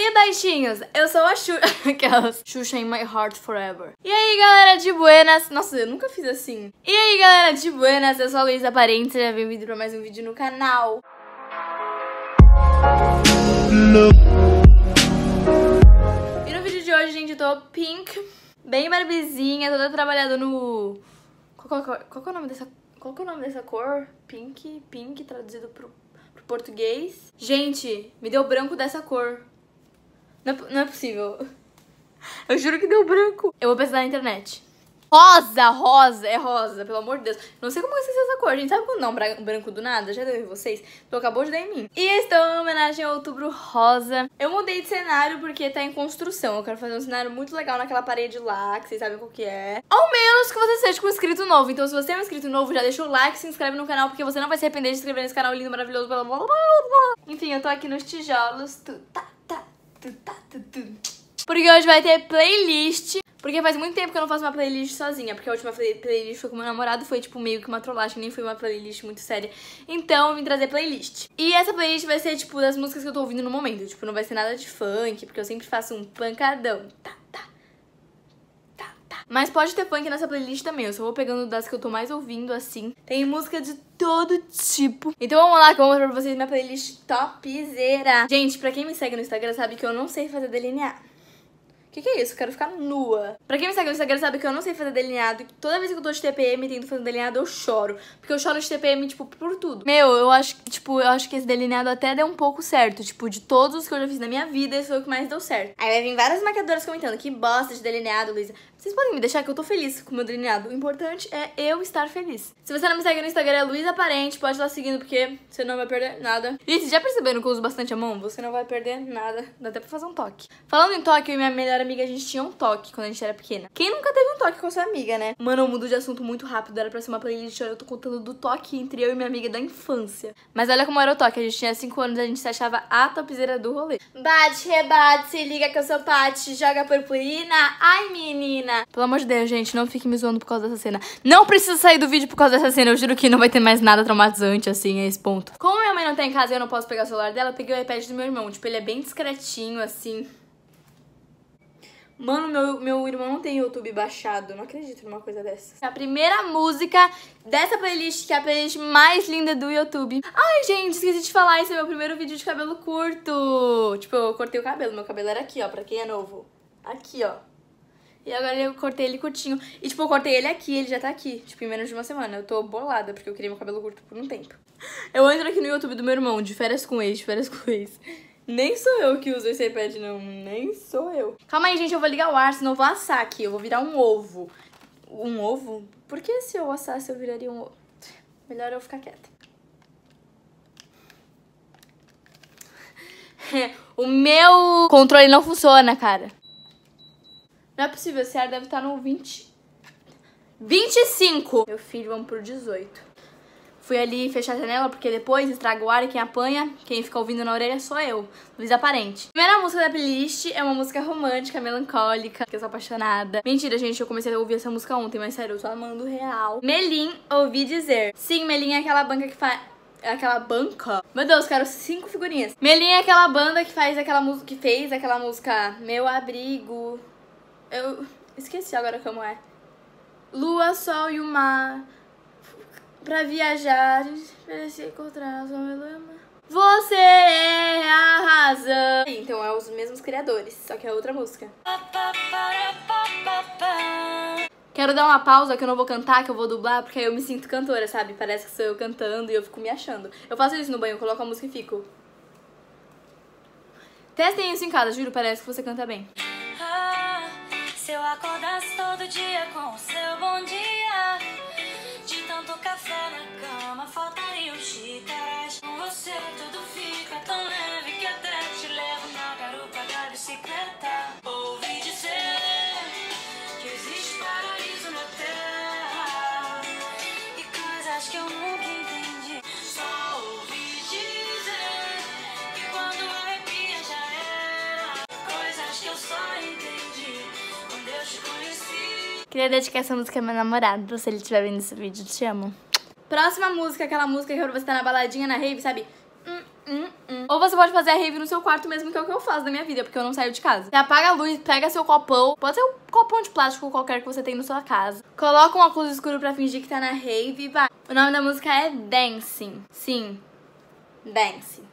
aí, baixinhos? Eu sou a Xuxa, aquelas Xuxa in my heart forever. E aí, galera de buenas? Nossa, eu nunca fiz assim. E aí, galera de buenas? Eu sou a Luísa Parente, seja bem-vindo pra mais um vídeo no canal. E no vídeo de hoje, gente, eu tô pink, bem barbizinha, toda trabalhada no... Qual que é o nome dessa cor? Pink, traduzido pro português. Gente, me deu branco dessa cor. Não é possível. Eu juro que deu branco. Eu vou pesquisar na internet. Rosa, é rosa, pelo amor de Deus. Não sei como eu esqueci essa cor, gente. Sabe quando dá um branco do nada? Já deu em vocês? Então acabou de dar em mim. E estou em homenagem ao Outubro Rosa. Eu mudei de cenário porque tá em construção. Eu quero fazer um cenário muito legal naquela parede lá, que vocês sabem qual que é. Ao menos que você seja um inscrito novo. Então se você é um inscrito novo, já deixa o like, se inscreve no canal, porque você não vai se arrepender de se inscrever nesse canal lindo, maravilhoso, blá, blá, blá, blá. Enfim, eu tô aqui nos tijolos. Porque hoje vai ter playlist. Porque faz muito tempo que eu não faço uma playlist sozinha. Porque a última playlist foi com meu namorado. Foi tipo meio que uma trollagem, nem foi uma playlist muito séria. Então eu vim trazer playlist. E essa playlist vai ser tipo das músicas que eu tô ouvindo no momento. Tipo, não vai ser nada de funk, porque eu sempre faço um pancadão. Mas pode ter funk nessa playlist também. Eu só vou pegando das que eu tô mais ouvindo, assim. Tem música de todo tipo. Então vamos lá que eu vou mostrar pra vocês minha playlist topzera. Gente, pra quem me segue no Instagram sabe que eu não sei fazer delinear. Que é isso? Eu quero ficar nua. Pra quem me segue no Instagram sabe que eu não sei fazer delineado. Toda vez que eu tô de TPM tento fazer delineado, eu choro. Porque eu choro de TPM, tipo, por tudo. Meu, eu acho que esse delineado até deu um pouco certo. Tipo, de todos os que eu já fiz na minha vida, esse foi o que mais deu certo. Aí vai vir várias maquiadoras comentando: que bosta de delineado, Luísa. Vocês podem me deixar que eu tô feliz com o meu delineado. O importante é eu estar feliz. Se você não me segue no Instagram, é Luísa Parente. Pode ir lá seguindo, porque você não vai perder nada. E vocês já perceberam que eu uso bastante a mão? Você não vai perder nada. Dá até pra fazer um toque. Falando em toque, eu e minha melhor amiga, a gente tinha um toque quando a gente era pequena. Quem nunca teve um toque com a sua amiga, né? Mano, eu mudo de assunto muito rápido. Era pra ser uma playlist, eu tô contando do toque entre eu e minha amiga da infância. Mas olha como era o toque. A gente tinha 5 anos, a gente se achava a topzera do rolê. Bate, rebate, se liga que eu sou Paty, joga purpurina. Ai, menina. Pelo amor de Deus, gente, não fique me zoando por causa dessa cena. Não precisa sair do vídeo por causa dessa cena. Eu juro que não vai ter mais nada traumatizante, assim, a esse ponto. Como minha mãe não tá em casa e eu não posso pegar o celular dela, eu peguei o iPad do meu irmão. Tipo, ele é bem discretinho, assim. Mano, meu irmão não tem YouTube baixado. Eu não acredito numa coisa dessa. A primeira música dessa playlist, que é a playlist mais linda do YouTube. Ai, gente, esqueci de falar. Esse é meu primeiro vídeo de cabelo curto. Tipo, eu cortei o cabelo. Meu cabelo era aqui, ó, pra quem é novo. Aqui, ó. E agora eu cortei ele curtinho. E, tipo, eu cortei ele aqui, ele já tá aqui. Tipo, em menos de uma semana. Eu tô bolada, porque eu queria meu cabelo curto por um tempo. Eu entro aqui no YouTube do meu irmão, de férias com ex. Nem sou eu que uso esse iPad, não. Nem sou eu. Calma aí, gente, eu vou ligar o ar, senão eu vou assar aqui. Eu vou virar um ovo. Um ovo? Por que se eu assasse eu viraria um ovo? Melhor eu ficar quieta. O meu controle não funciona, cara. Não é possível, esse ar deve estar no 25. Meu filho, vamos pro 18. Fui ali fechar a janela, porque depois estraga o ar e quem apanha, quem fica ouvindo na orelha sou eu, Luísa Parente. A primeira música da playlist é uma música romântica, melancólica, que eu sou apaixonada. Mentira, gente, eu comecei a ouvir essa música ontem, mas sério, eu tô amando real. Melim, ouvi dizer. Sim, Melim é aquela banca que faz... Aquela banca? Meu Deus, quero 5 figurinhas. Melim é aquela banda que faz aquela música, que fez aquela música Meu Abrigo. Eu esqueci agora como é. Lua, sol e o mar. Pra viajar, pra se encontrar, só me lembra. Você é a razão. Então é os mesmos criadores, só que é outra música. Quero dar uma pausa que eu não vou cantar, que eu vou dublar, porque aí eu me sinto cantora, sabe? Parece que sou eu cantando e eu fico me achando. Eu faço isso no banho, eu coloco a música e fico. Testem isso em casa, juro, parece que você canta bem. Se eu acordasse todo dia com o seu bom dia, de tanto café na cama, faltariam xícaras. Com você tudo fica tão leve que até te levo na garupa da bicicleta. Ouvi dizer que existe paraíso na terra e coisas que eu nunca entendi. Só ouvi dizer que quando arrepia já era. Coisas que eu só entendi quando eu te conheci. Queria dedicar essa música ao meu namorado, se ele estiver vendo esse vídeo, te amo. Próxima música, aquela música que você tá na baladinha, na rave, sabe? Ou você pode fazer a rave no seu quarto mesmo, que é o que eu faço da minha vida, porque eu não saio de casa. Você apaga a luz, pega seu copão, pode ser um copão de plástico qualquer que você tem na sua casa. Coloca um óculos escuro pra fingir que tá na rave e vai. O nome da música é Dancing. Sim, Dancing.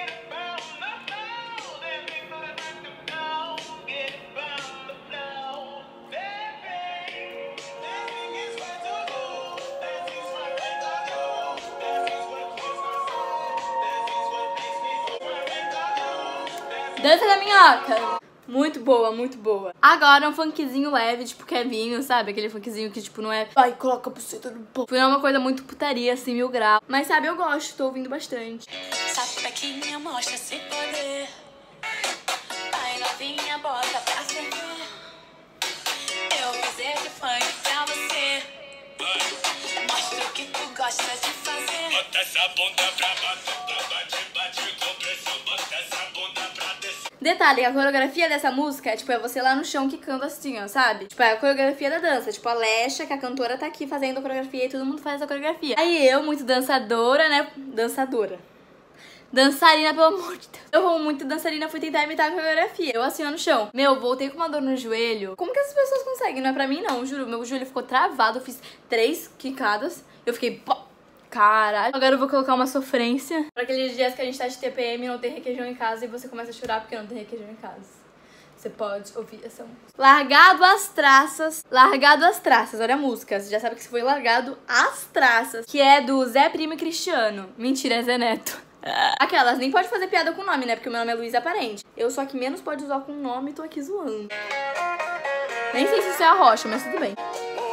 Dança da minhoca. Muito boa, muito boa. Agora um funkzinho leve, tipo Kevinho, sabe? Aquele funkzinho que, tipo, não é... Ai, coloca a buceta no pão. Não é uma coisa muito putaria, assim, 1000 graus. Mas, sabe, eu gosto, tô ouvindo bastante. Sapequinha mostra esse poder. Vai novinha, bota pra ferver. Eu fiz esse funk pra você. Mostra o que tu gosta de fazer. Bota essa bunda pra bater, bate com pressão. Bota essa bunda pra descer. Detalhe, a coreografia dessa música é, tipo, é você lá no chão quicando assim, ó, sabe? Tipo, é a coreografia da dança. Tipo, a Lesha, que a cantora tá aqui fazendo a coreografia e todo mundo faz a coreografia. Aí eu, muito dançadora, né? Dançarina, pelo amor de Deus. Eu, muito dançarina, fui tentar imitar a coreografia. Eu assim, ó, no chão. Meu, voltei com uma dor no joelho. Como que essas pessoas conseguem? Não é pra mim, não, juro. Meu joelho ficou travado. Eu fiz 3 quicadas. Eu fiquei... Caralho. Agora eu vou colocar uma sofrência. Pra aqueles dias que a gente tá de TPM e não tem requeijão em casa e você começa a chorar porque não tem requeijão em casa. Você pode ouvir essa música. Largado as traças. Largado as traças. Olha a música. Você já sabe que foi largado as traças. Que é do Zé Primo e Cristiano. Mentira, é Zé Neto. Aquelas, nem pode fazer piada com o nome, né? Porque o meu nome é Luísa Parente. Eu sou a que menos pode usar com o nome e tô aqui zoando. Nem sei se isso é a Rocha, mas tudo bem.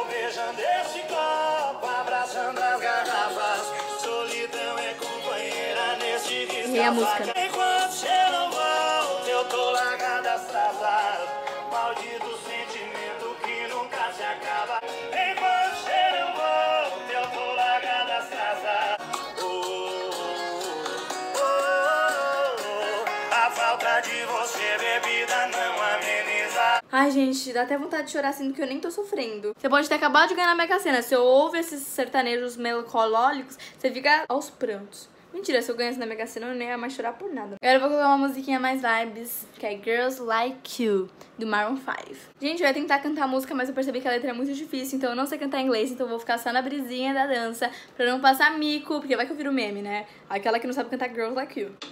Errei a música. Enquanto você não volta, eu tô largada as travas. Maldito sentimento que nunca se acaba. Enquanto você não volta, eu tô largada as travas. A falta de você, bebida, não ameniza. Ai, gente, dá até vontade de chorar sendo que eu nem tô sofrendo. Você pode ter acabado de ganhar na Mega Sena. Se eu ouve esses sertanejos melancólicos, você fica aos prantos. Mentira, se eu ganhasse na Mega Sena, eu nem ia mais chorar por nada. Agora eu vou colocar uma musiquinha mais vibes, que é Girls Like You, do Maroon 5. Gente, eu ia tentar cantar a música, mas eu percebi que a letra é muito difícil, então eu não sei cantar inglês, então eu vou ficar só na brisinha da dança, pra não passar mico, porque vai que eu viro meme, né? Aquela que não sabe cantar Girls Like You.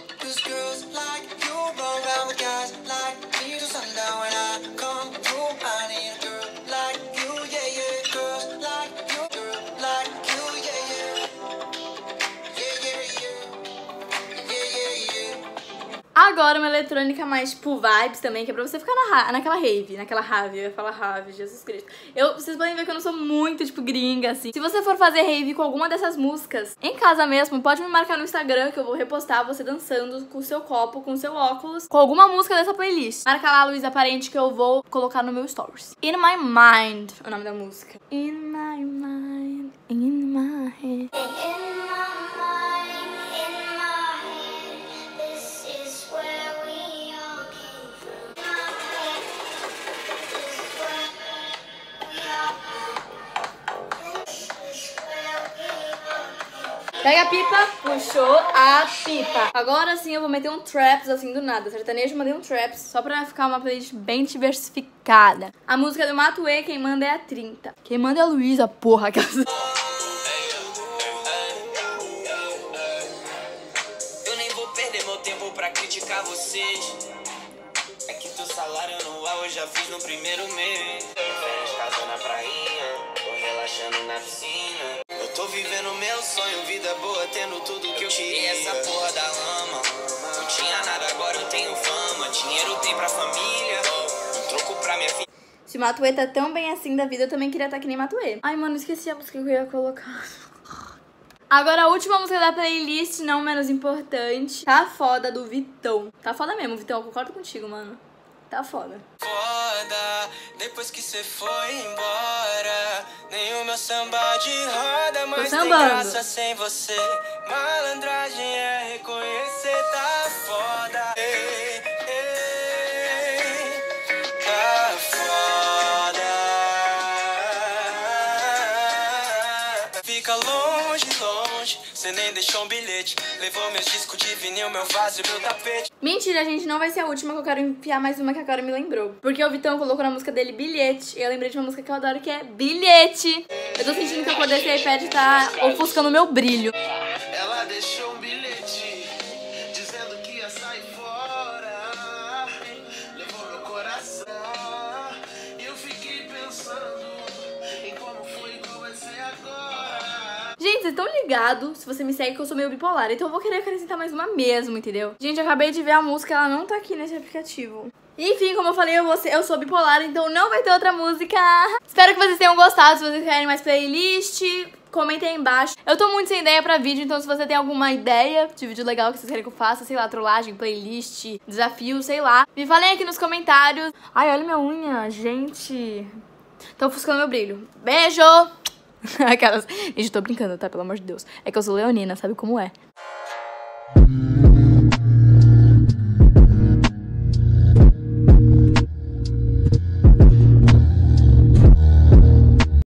Agora uma eletrônica mais, tipo, vibes também, que é pra você ficar naquela rave, eu ia falar rave, Jesus Cristo. Vocês podem ver que eu não sou muito, tipo, gringa, assim. Se você for fazer rave com alguma dessas músicas, em casa mesmo, pode me marcar no Instagram, que eu vou repostar você dançando com o seu copo, com o seu óculos, com alguma música dessa playlist. Marca lá, Luísa Parente, que eu vou colocar no meu stories. In My Mind, é o nome da música. In My Mind, in my head. Pega a pipa, puxou a pipa. Agora sim eu vou meter um traps assim do nada. Sertanejo, mandei um traps só pra ficar uma playlist bem diversificada. A música do Matuê, quem manda é a 30. Quem manda é a Luísa, porra. Eu nem vou perder meu tempo pra criticar vocês. É que teu salário anual eu já fiz no primeiro mês. Férias, casa na prainha, tô relaxando na piscina. Eu tô vivendo meu sonho, vida boa, tendo tudo que eu tirei essa porra da lama. Não tinha nada, agora eu tenho fama. Dinheiro tem pra família, um troco pra minha filha. Se o Matuê tá tão bem assim da vida, eu também queria estar que nem Matuê. Ai, mano, esqueci a música que eu ia colocar. Agora a última música da playlist, não menos importante, Tá Foda, do Vitão. Tá foda mesmo, Vitão, eu concordo contigo, mano. Tá foda. Foda, depois que cê foi embora, nem o meu samba de roda, mas tem graça sem você. Malandragem é reconhecer, tá foda. Ei, ei, tá foda. Fica longe, longe, você nem deixou um bilhete. Levou meus discos de vinil, meu vaso e meu tapete. Mentira, gente, não vai ser a última que eu quero enfiar mais uma que agora me lembrou. Porque o Vitão colocou na música dele Bilhete. E eu lembrei de uma música que eu adoro, que é Bilhete. Eu tô sentindo que a cor desse iPad tá ofuscando o meu brilho. Ela deixou um bilhete dizendo que ia sair fora. Levou meu coração e eu fiquei pensando em como foi e como vai ser agora. Gente, vocês estão ligados, se você me segue, que eu sou meio bipolar. Então eu vou querer acrescentar mais uma mesmo, entendeu? Gente, eu acabei de ver a música, ela não tá aqui nesse aplicativo. Enfim, como eu falei, eu sou bipolar, então não vai ter outra música. Espero que vocês tenham gostado. Se vocês querem mais playlist, comentem aí embaixo. Eu tô muito sem ideia pra vídeo, então se você tem alguma ideia de vídeo legal que vocês querem que eu faça, sei lá, trollagem, playlist, desafio, sei lá, me falem aqui nos comentários. Ai, olha minha unha, gente. Tá ofuscando meu brilho. Beijo! Aquelas... Gente, tô brincando, tá? Pelo amor de Deus. É que eu sou leonina, sabe como é?